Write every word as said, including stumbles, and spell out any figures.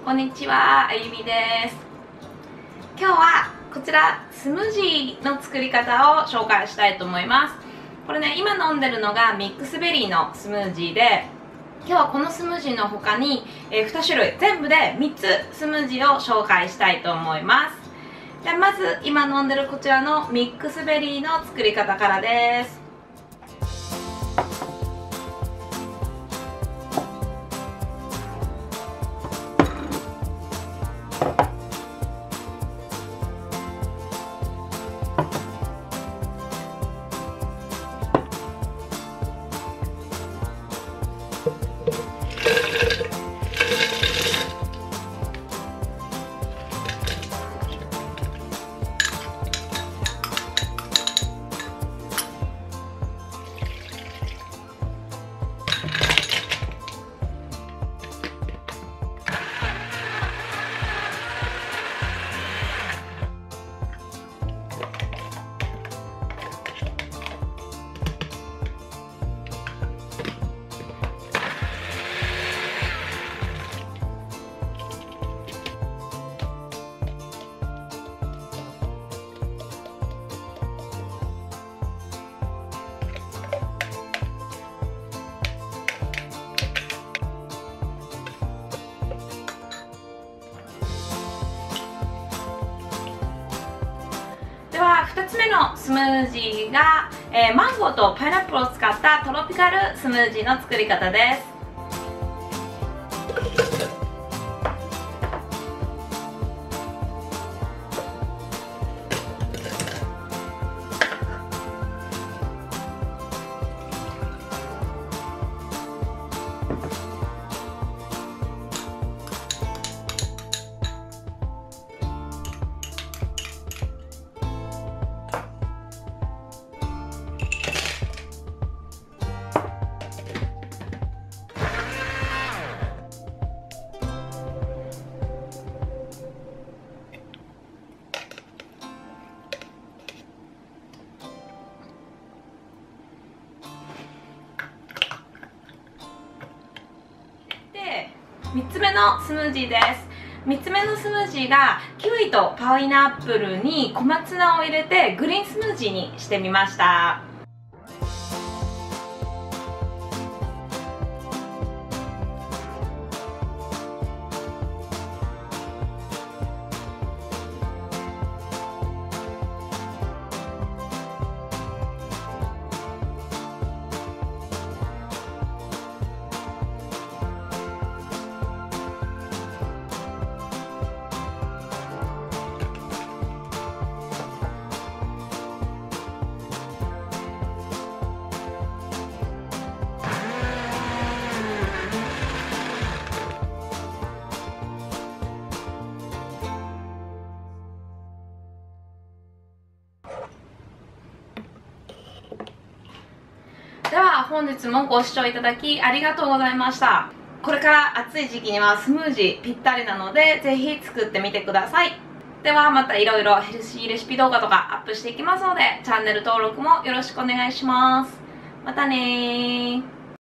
こんにちは、あゆみです。今日はこちらスムージーの作り方を紹介したいと思います。これね、今飲んでるのがミックスベリーのスムージーで、今日はこのスムージーの他に、えー、に種類全部でみっつスムージーを紹介したいと思います。ではまず今飲んでるこちらのミックスベリーの作り方からです。ではふたつめのスムージーが、えー、マンゴーとパイナップルを使ったトロピカルスムージーの作り方です。みっつめのスムージーです。みっつめのスムージーがキウイとパイナップルに小松菜を入れてグリーンスムージーにしてみました。では本日もご視聴いただきありがとうございました。これから暑い時期にはスムージーぴったりなのでぜひ作ってみてください。ではまたいろいろヘルシーレシピ動画とかアップしていきますのでチャンネル登録もよろしくお願いします。またねー。